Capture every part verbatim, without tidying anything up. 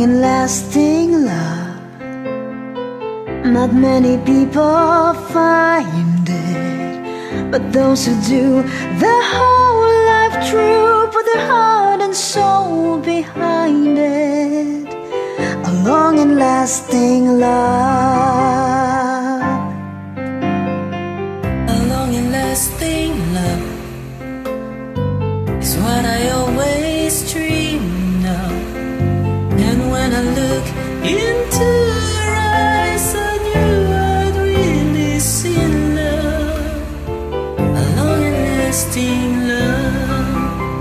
and lasting love. Not many people find it, but those who do, their whole life true, put their heart and soul behind it. A long and lasting love. A long and lasting love is what I always dreamed of. And when I look into your eyes, I knew I'd really seen love. A long and lasting love.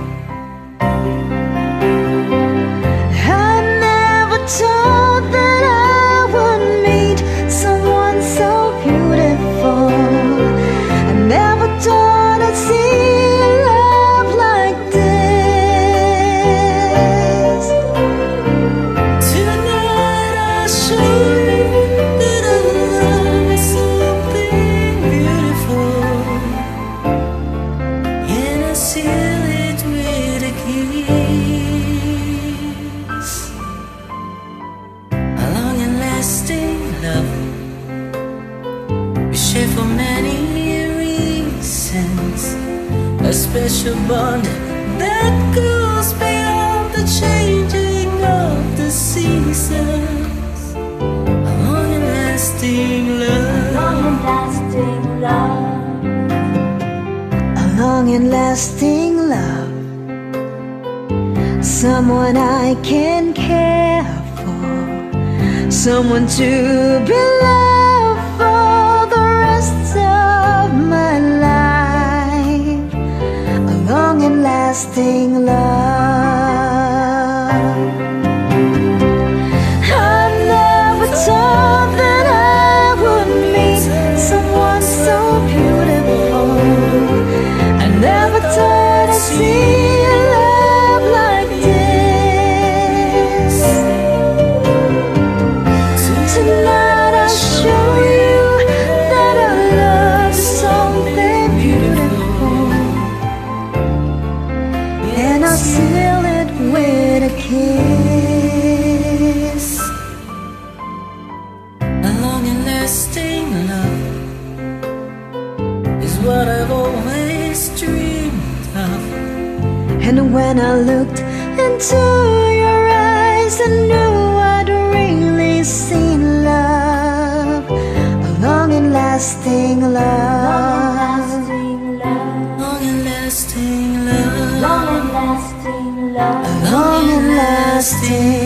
I never thought that I would meet someone so beautiful. I never thought I'd see love like this. Tonight I'll show you that our love is something beautiful, and I seal it with a kiss. A long and lasting love we share for many reasons, a special bond that goes beyond the changing of the seasons. A long and lasting love. A long and lasting love. Someone I can care for, someone to be loved for the rest of my life. A long and lasting love. I never thought that I would meet someone so beautiful. I never thought I'd see love like this. Tonight I'll show you that our love is something beautiful, and I'll seal it with a kiss. A long and lasting love is what I've always dreamed of. And when I looked into your eyes, I knew I'd really seen love. A long and lasting love. Long and lasting love. A long and lasting